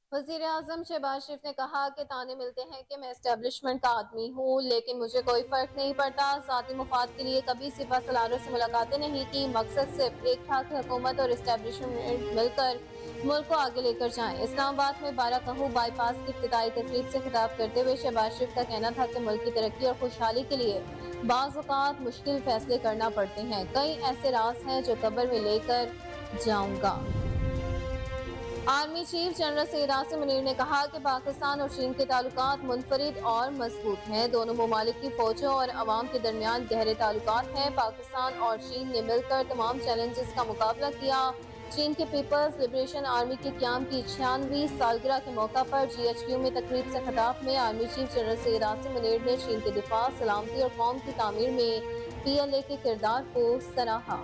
वज़ीर आज़म शहबाज शरीफ ने कहा कि ताने मिलते हैं कि मैं एस्टेब्लिशमेंट का आदमी हूँ, लेकिन मुझे कोई फ़र्क नहीं पड़ता। ज़ाती मुफाद के लिए कभी सिपा सलारों से मुलाकातें नहीं की। मकसद सिर्फ एक था कि हुकूमत और एस्टेब्लिशमेंट मिलकर मुल्क को आगे लेकर जाएं। इस्लामाबाद में बाराकहू बाईपास की इफ्तिताई तकरीब से खिताब करते हुए शहबाज शरीफ का कहना था कि मुल्क की तरक्की और खुशहाली के लिए बाज़ औक़ात मुश्किल फैसले करना पड़ते हैं। कई ऐसे राज हैं जो कब्र में लेकर जाऊंगा। Army chief general Syed Asim Munir ने कहा कि पाकिस्तान और चीन के ताल्लुकात मुनफरिद और मजबूत हैं। दोनों ममालिक की फौजों और अवाम के दरमियान गहरे ताल्लुकात हैं। पाकिस्तान और चीन ने मिलकर तमाम चैलेंजेस का मुकाबला किया। चीन के पीपल्स लिबरेशन आर्मी के क्याम की 96वीं सालगिरह के मौका पर GHQ में तकरीब से खिताब में army chief general Syed Asim Munir ने चीन के दिफा, सलामती और कौम की तामीर में PLA के किरदार को सराहा।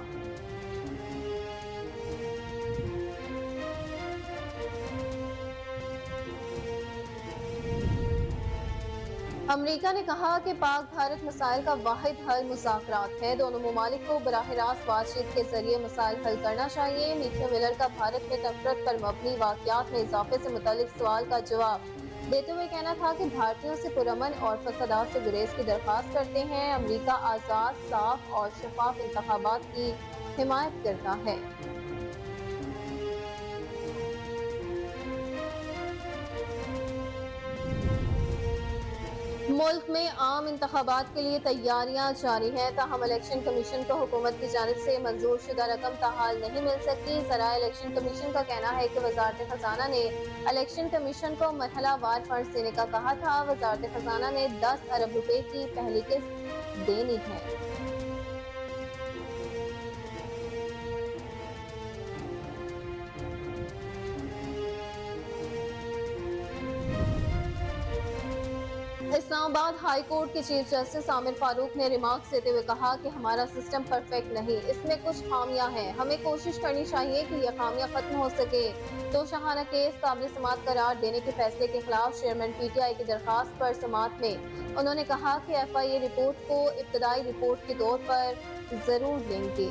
अमरीका ने कहा कि पाक भारत मसाइल का वाहिद हल मुज़ाकरात है। दोनों ममालिक को बराह रास्त बातचीत के जरिए मसाइल हल करना चाहिए। मैथ्यू मिलर का भारत में नफरत पर मबनी वाक़यात में इजाफे से मुतालिक सवाल का जवाब देते हुए कहना था कि भारतीयों से पुरअमन और फसादात से गुरेज की दरख्वास्त करते हैं। अमरीका आज़ाद, साफ और शफाफ इंतखाबात की हिमायत करता है। मुल्क में आम इंतखाबात के लिए तैयारियां जारी हैं, ताहम इलेक्शन कमीशन को हुकूमत की जानिब से मंजूर शुदा रकम ताहाल नहीं मिल सकती। ज़राए इलेक्शन कमीशन का कहना है कि वजारत खजाना ने इलेक्शन कमीशन को मरहला वार फंड्स देने का कहा था। वजारत खजाना ने 10 अरब रुपए की पहली किस्त देनी है। इस्लामाबाद हाई कोर्ट के चीफ जस्टिस आमिर फारूक ने रिमार्क्स देते हुए कहा कि हमारा सिस्टम परफेक्ट नहीं, इसमें कुछ खामियां हैं। हमें कोशिश करनी चाहिए कि यह खामियां खत्म हो सके। तो शाहाना केस काबिल समात करार देने के फैसले के खिलाफ चेयरमैन PTI की दरखास्त पर समात में उन्होंने कहा कि FIA रिपोर्ट को इब्तदाई रिपोर्ट के तौर पर जरूर लेंगे।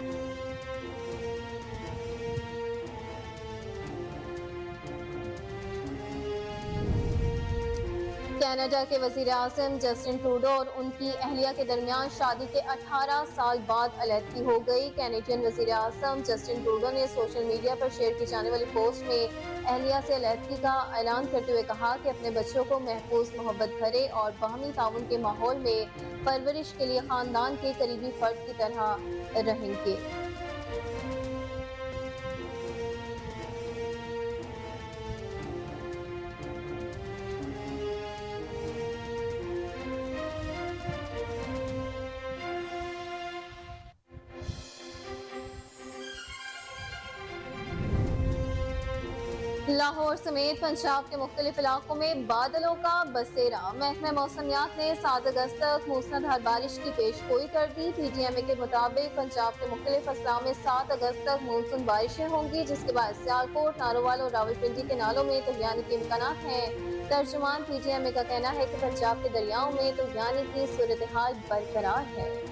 कनाडा के वजीर आज़म जस्टिन ट्रूडो और उनकी अहलिया के दरमियान शादी के 18 साल बाद अलहदगी हो गई। कैनेडियन वजीर आज़म जस्टिन ट्रूडो ने सोशल मीडिया पर शेयर की जाने वाली पोस्ट में अहलिया से अलहदगी का ऐलान करते हुए कहा कि अपने बच्चों को महफूज, मोहब्बत भरे और बाहमी ताउन के माहौल में परवरिश के लिए खानदान के करीबी फर्द की तरह रहेंगे। लाहौर समेत पंजाब के मुख्तलिफ इलाकों में बादलों का बसेरा। महकमा मौसमियात ने 7 अगस्त तक मूसलाधार बारिश की पेशगोई कर दी। PTMA के मुताबिक पंजाब के मुख्तलिफ अजला में 7 अगस्त तक मानसून बारिशें होंगी, जिसके बाद सियालकोट, नारोवाल और रावलपिंडी के नालों में तूफान के इम्कान हैं। तर्जुमान PTMA का कहना है कि पंजाब के दरियाओं में तूफान की सूरत हाल बरकरार है।